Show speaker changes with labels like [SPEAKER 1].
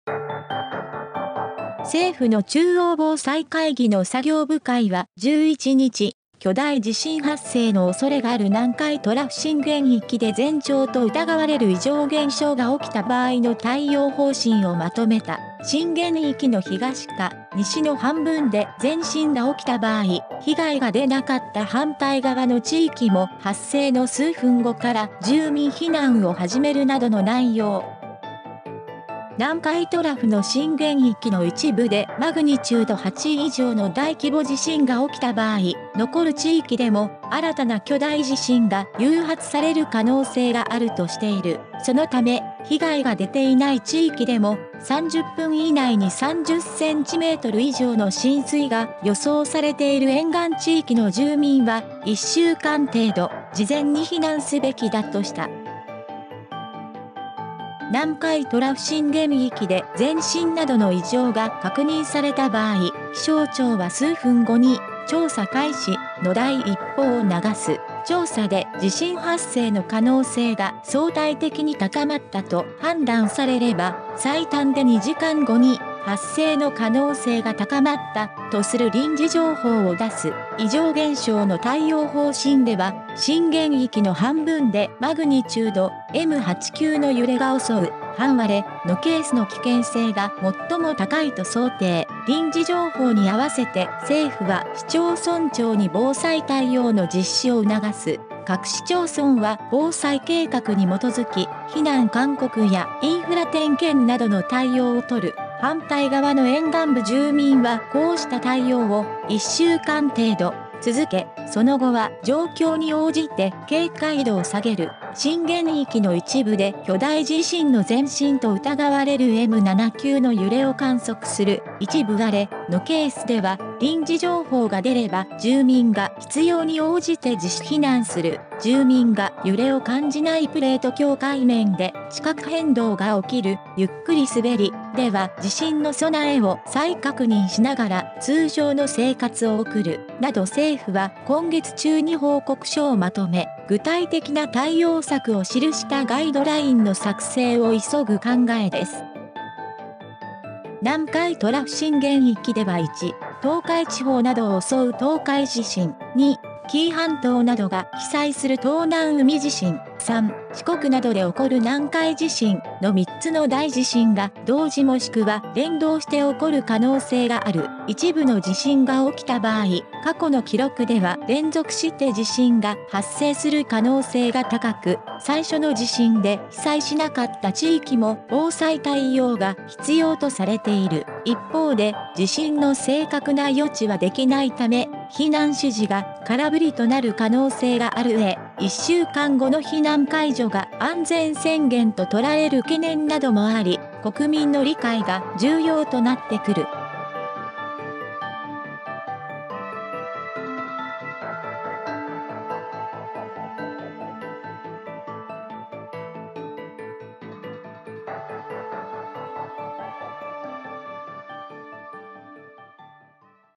[SPEAKER 1] 政府の中央防災会議の作業部会は11日、巨大地震発生の恐れがある南海トラフ震源域で前兆と疑われる異常現象が起きた場合の対応方針をまとめた。震源域の東か西の半分で前震が起きた場合、被害が出なかった反対側の地域も発生の数分後から住民避難を始めるなどの内容。南海トラフの震源域の一部でマグニチュード8以上の大規模地震が起きた場合、残る地域でも新たな巨大地震が誘発される可能性があるとしている。そのため、被害が出ていない地域でも30分以内に30センチメートル以上の浸水が予想されている沿岸地域の住民は1週間程度事前に避難すべきだとした。南海トラフ震源域で前震などの異常が確認された場合、気象庁は数分後に調査開始の第一報を流す。調査で地震発生の可能性が相対的に高まったと判断されれば、最短で2時間後に発生の可能性が高まったとする臨時情報を出す。異常現象の対応方針では、震源域の半分でマグニチュード M8 級の揺れが襲う半割れのケースの危険性が最も高いと想定。臨時情報に合わせて政府は市町村長に防災対応の実施を促す。各市町村は防災計画に基づき、避難勧告やインフラ点検などの対応を取る。反対側の沿岸部住民はこうした対応を1週間程度続け、その後は状況に応じて警戒度を下げる。震源域の一部で巨大地震の前震と疑われる M7 級の揺れを観測する一部割れのケースでは臨時情報が出れば住民が必要に応じて自主避難する。住民が揺れを感じないプレート境界面で地殻変動が起きるゆっくり滑りでは地震の備えを再確認しながら通常の生活を送るなど政府は今月中に報告書をまとめ具体的な対応策を記したガイドラインの作成を急ぐ考えです。南海トラフ震源域では1、東海地方などを襲う東海地震、2、紀伊半島などが被災する東南海地震、3、四国などで起こる南海地震の3つの大地震が同時もしくは連動して起こる可能性がある。一部の地震が起きた場合、過去の記録では連続して地震が発生する可能性が高く、最初の地震で被災しなかった地域も防災対応が必要とされている。一方で、地震の正確な予知はできないため、避難指示が空振りとなる可能性がある上、1週間後の避難解除が安全宣言と捉える懸念などもあり、国民の理解が重要となってくる。